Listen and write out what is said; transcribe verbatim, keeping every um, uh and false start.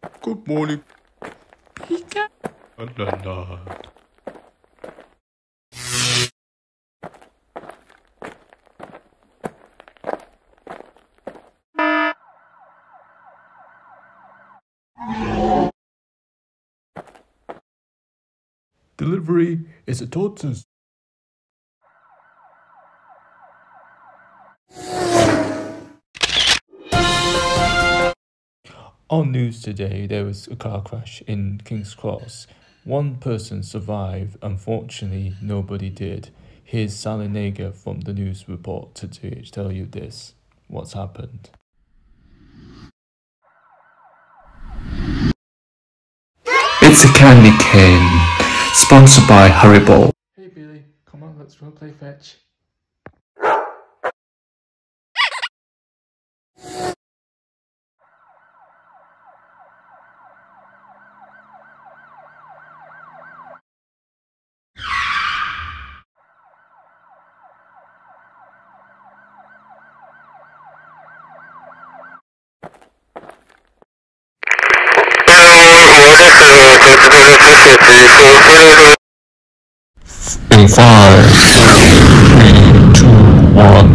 Good morning. Peter. Banana. Delivery is a tortoise. On news today, there was a car crash in King's Cross. One person survived, unfortunately nobody did. Here's Sally Nager from the news report to tell you this, what's happened. It's a candy cane, sponsored by Haribo. Hey Billy, come on, let's go play fetch. In five, three, two, one.